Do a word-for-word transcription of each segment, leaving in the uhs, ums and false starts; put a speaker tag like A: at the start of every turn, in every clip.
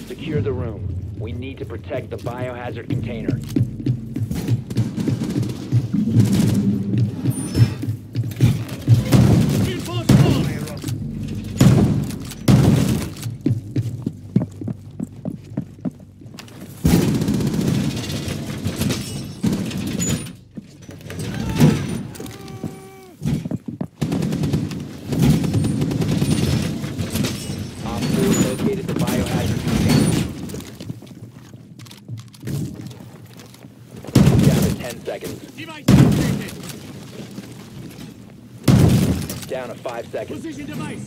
A: Secure the room. We need to protect the biohazard container. Located the biohazard container. Down to ten seconds. Down to five seconds.
B: Position device.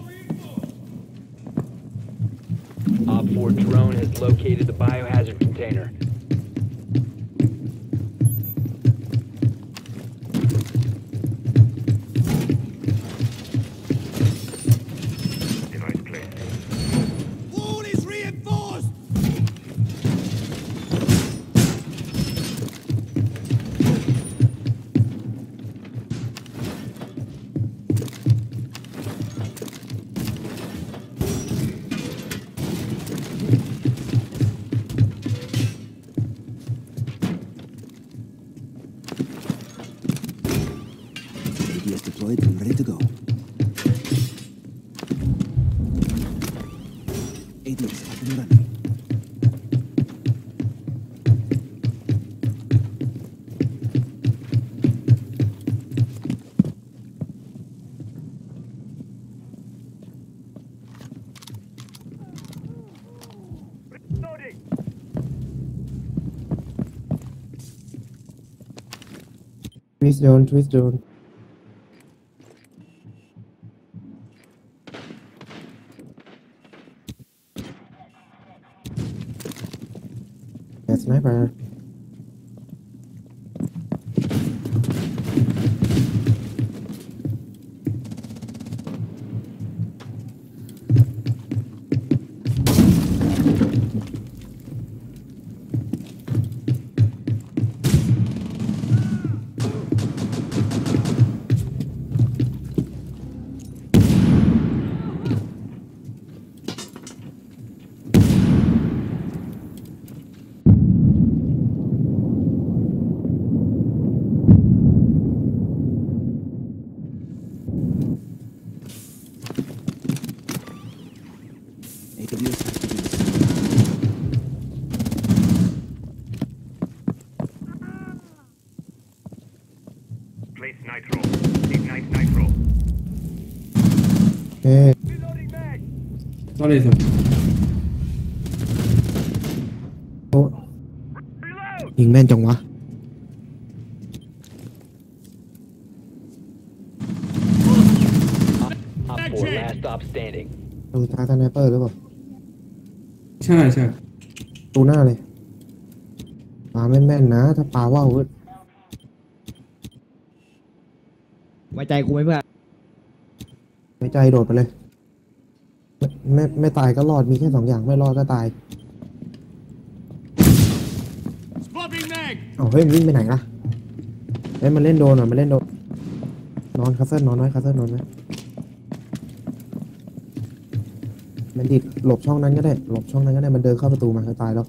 A: Op four drone has located the biohazard container.
C: A D S deployed and ready to go. A D S up and running.
D: Twist zone, twist zone. Yeah, sniper.
C: A D S has to do this.
E: Place nitro. Ignite nitro.
D: เอ๊ะ
E: Reloading mag.
F: ก็เลยสุด
D: โอ้
E: Reload.
D: ยิงแม่นจังวะ
A: Op four last stop standing.
D: ตรงตาสไนเปอร์หรือเปล่า
F: ใช่ใช่
D: ตูหน้าเลยปาแม่นๆนะ ถ้าปาว่าวก็
B: ไว้ใจกูไหมเพื่อน
D: ไม่ใจโดดไปเลย ไม่ไม่ไม่ตายก็รอดมีแค่สองอย่างไม่รอดก็ตาย
B: Swapping mag.
D: เอาเฮ้ยมันวิ่งไปไหนล่ะเฮ้ยมันเล่นโดนอ่ะมันเล่นโดนนอนคัสเซิลนอนไว้คัสเซิลนอนไว้มันดิดหลบช่องนั้นก็ได้หลบช่องนั้นก็ได้มันเดินเข้าประตูมาก็ตายแล้ว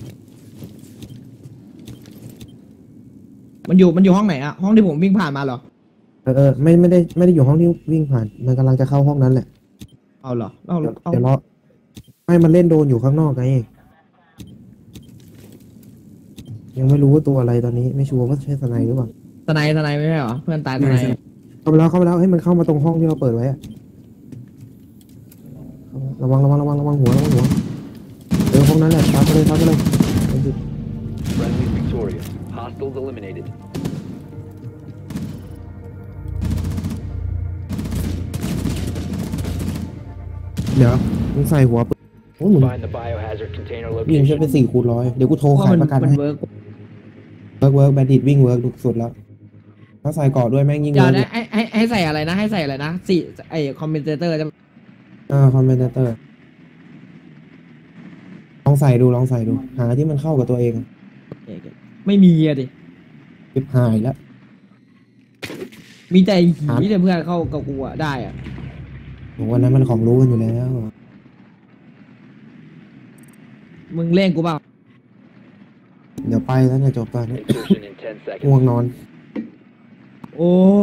B: มันอยู่มันอยู่ห้องไหนอะห้องที่ผมวิ่งผ่านมาเหรอ
D: เออเออไม่ไม่ได้ไม่ได้อยู่ห้องที่วิ่งผ่านมันกำลังจะเข้าห้องนั้นแหละ
B: เอาเหรอเอา
D: เดี๋ยว
B: เอา
D: เดี๋ยวรอไม่มันเล่นโดนอยู่ข้างนอกไงยังไม่รู้ว่าตัวอะไรตอนนี้ไม่ชัวร์ว่าใช่สไนหรือเปล่า
B: สไนด์สไนด์ไม่ใช่เหรอเพื่อนตายสไนด์
D: เข้าไปแล้วเข้าไปแล้วให้มันเข้ามาตรงห้องที่เราเปิดไว้อะระวังระวังระวังระวังหัวระวังหัวเออห้องนั้นแหละทับไปเลยทับไปเลย
A: Friendly victorious. Hostiles eliminated.
D: เดี๋ยวมึงใส่หัวปืนโอ้ยมึง
A: Find the biohazard container
D: ยิงฉัน
A: location.
D: เป็นสี่คูณร้อยเดี๋ยวกูโทร
B: เพราะ
D: ขาย
B: มัน
D: ประกัน
B: มัน
D: ให้
B: เวิร์ก
D: เวิร์กเวิร์กแบนดิตวิ่งเวิร์กสุดแล้วถ้าใส่เกาะด้วยแม่งยิ่ง
B: เดี๋ยว
D: เวิร์ก
B: นะให้ให้ให้ใส่อะไรนะให้ใส่อะไรนะสี่ไอคอมเมนเตอร์จะ
D: อ่าคอมเมนเตอร์ลองใส่ดูลองใส่ดูหาที่มันเข้ากับตัวเอง
B: ไม่มีอะดิ
D: เก็บหายแล้ว
B: มีแต่หีแต่เพื่อนเข้ากับกูอะได้อะ
D: วันนั้นมันของรู้กันอยู่แล้ว
B: มึงเล่นกูเปล่า
D: เดี๋ยวไปแล้วเนี่ยจบตอนนี้
A: Insertion in ten
D: ง่วง
A: seconds.
D: นอน
B: โอ้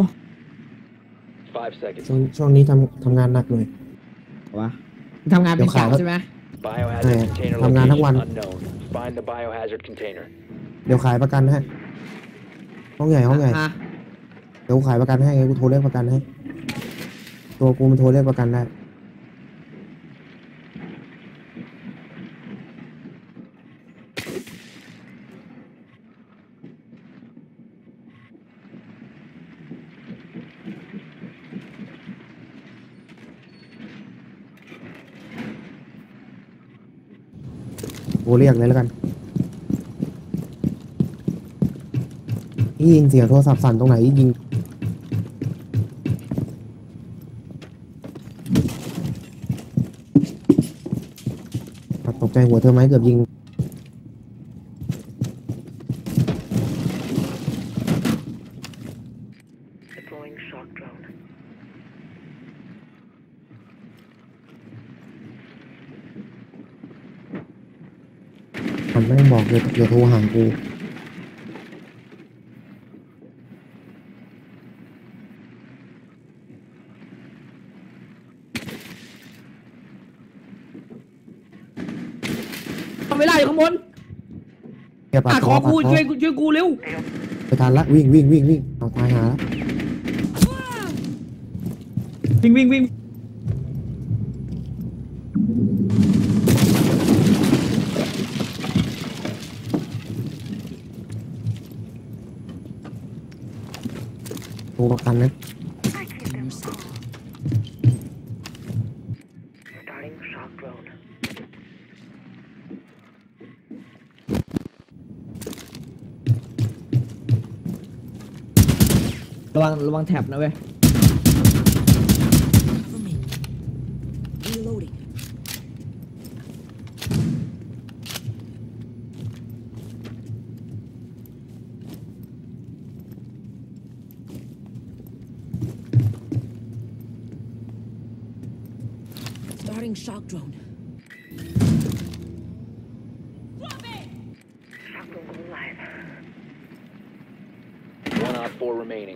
A: Five seconds.
D: ช่วงช่วงนี้ทำทำงานหนักหน่อยว
B: ะมึงทำงานเป็นกะใช่ไหม
A: Biohazard
D: Hey,
A: container
D: ทำงานทั้งวัน
A: location unknown. Find the biohazard container.
D: เดี๋ยวขายประกันให้ห้องใหญ่ห้องใหญ่
B: อ่ะ
D: เดี๋ยวกูขายประกันให้ไงกูโทรเรียกประกันให้ ตัวกูมันโทรเรียกประกันได้กูเรียกเลยแล้วกันนี่ยิงเสียงโทรศัพท์สั่นตรงไหนยิงตกใจหัวเธอไหมเกือบยิง
G: Deploying shock drone.
D: มันไม่บอกเลยอย่าโทรหากู
B: ทำเวลาอยู่ข้างบน
D: อย่าปัด
B: อ่ะ
D: ค
B: ข
D: อ
B: อ
D: ปัด
B: กู
D: คอ
B: ช่วยกูช่วยกูเร็ว
D: ไปทันละวิ่งวิ่งวิ่งวิ่งเอาตายหาละ
B: วิ่งวิ่งวิ่ง
D: โทรประกันนะ
G: Starting shock drone.
B: ระวังระวังแท็บนะเว้ย
G: For me. Reloading. Starting shock drone. Shock drone go live.
A: One op four remaining.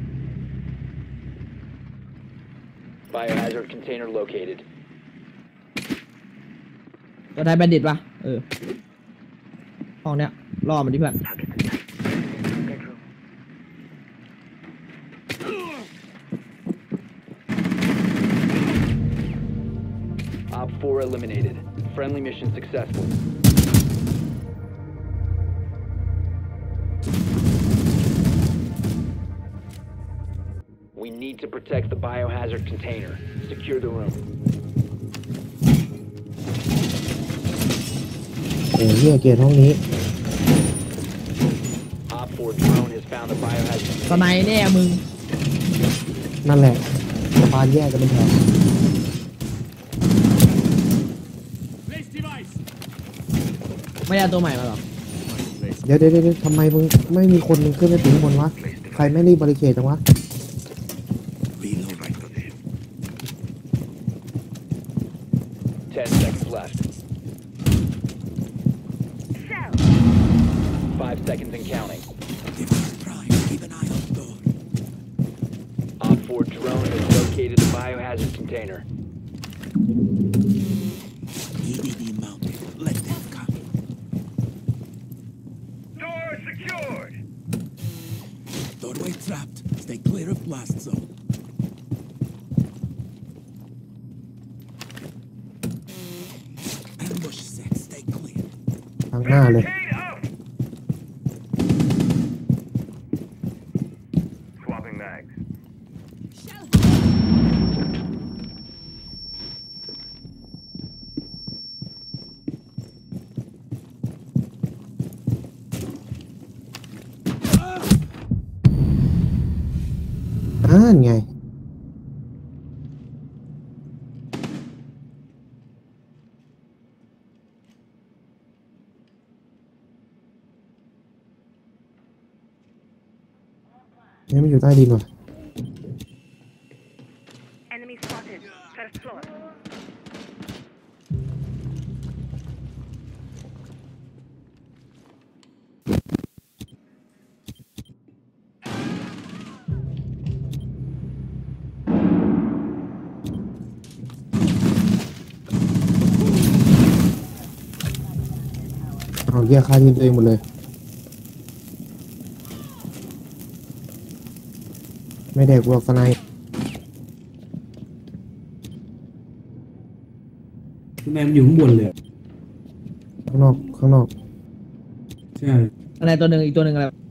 A: Biohazard container located.
B: จะได้แบนดิตป่ะ เออ ห้องเนี้ยล่อมันดิเพื่อน
G: Target in sight. Bedroom.
A: Op four eliminated. Friendly mission successful. We need to protect the biohazard container. Secure the room.
D: โอ้ยเหี้ยเกลียดห้องนี้
A: Op four drone has found the biohazard
B: สไนแน่มึง
D: นั่นแหละสะพานแยกกันเป็นแถว
B: ไม่ได้เอาตัวใหม่มาหรอ
D: เดี๋ยวเดี๋ยวเดี๋ยวทำไมมึงไม่มีคนมึงขึ้นไปถึงข้างบนวะ ใครไม่รีบบริเคดจังวะ
C: Reload right to there.
A: ten seconds left. Five seconds and counting.
C: Device prime. Keep an eye on the door.
A: Op four drone has located the biohazard container.
C: E D D mounted. Let them come.
E: Door secured.
C: Doorway trapped. Stay clear of blast zone. Ambush set. Stay clear.
D: ทางหน้าเลย
E: Barricade up. Swapping mags.
D: อ่านไง นี่มันอยู่ใต้ดินว่ะ
G: Enemy spotted. First floor.
D: เอาเหี้ยฆ่าทีมตัวเองหมดเลย ไม่ได้กลัวสไนป์
F: แมนอยู่ข้างบนเลย
D: ข้างนอกข้างนอก
F: ใช่
B: อะไรตัวหนึ่งอีกตัวหนึ่งอะไร
A: One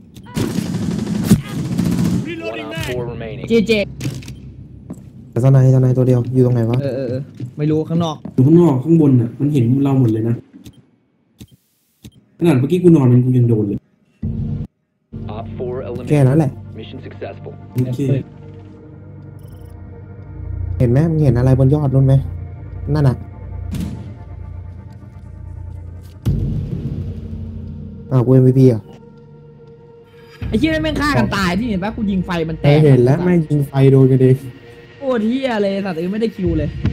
A: op four remaining.
B: เจเจ
D: แต่สไนป์สไนป์ตัวเดียวอยู่ตรงไหนวะ
B: เออเออเออไม่รู้ข้างนอก
F: อยู่ข้างนอกข้างบนอ่ะมันเห็นเราหมดเลยนะขนาดเมื่อกี้กูนอนมันกูยังโดนเลย
A: Op four
D: แค่
A: eliminated.
D: นั้นแหละ
A: Mission successful.
F: โอเค
D: เห็นไหมมึงเห็นอะไรบนยอดนู่นไหมนั่นน่ะอ้าวกู เอ็ม วี พี อ่ะ
B: ไอ้เหี้ยนั่นแม่งฆ่ากันตายที่เห็นปะกูยิงไฟมันแต
D: แต่
B: ก
D: เห็นแล้วแม่งยิงไฟโดนกันเอง
B: โคตรเหี้ยเลยสัตว์เอ้ยไม่ได้คิวเลย